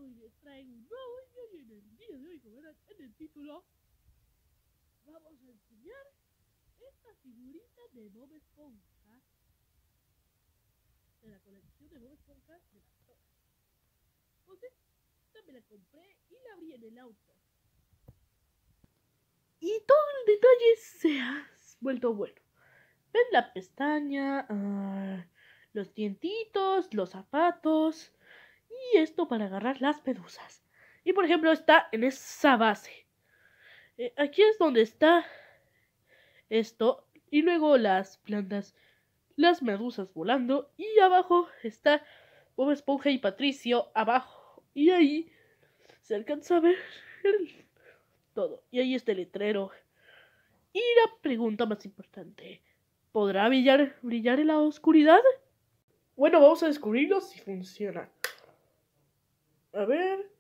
hoy les traigo un nuevo vídeo y en el día de hoy, como verán en el título, vamos a enseñar esta figurita de Bob Esponja, de la colección de Bob Esponja de las torres. Pues esta me la compré y la abrí en el auto. Y todo el detalle se ha vuelto bueno. ¿Ven la pestaña? Los dientitos, los zapatos y esto para agarrar las medusas. Y por ejemplo está en esa base. Aquí es donde está esto y luego las plantas, las medusas volando y abajo está Bob Esponja y Patricio abajo y ahí se alcanza a ver todo y ahí está el letrero. Y la pregunta más importante, ¿podrá brillar en la oscuridad? Bueno, vamos a descubrirlo si funciona. A ver.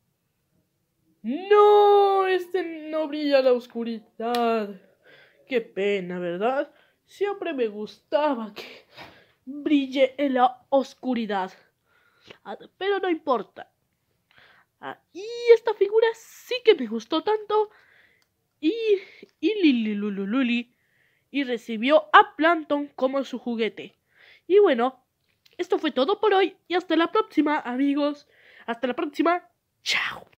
¡No! Este no brilla en la oscuridad. Qué pena, ¿verdad? Siempre me gustaba que brille en la oscuridad. Pero no importa. Y esta figura sí que me gustó tanto. Y Lili y recibió a Plankton como su juguete. Y bueno, esto fue todo por hoy y hasta la próxima, amigos. Hasta la próxima. Chao.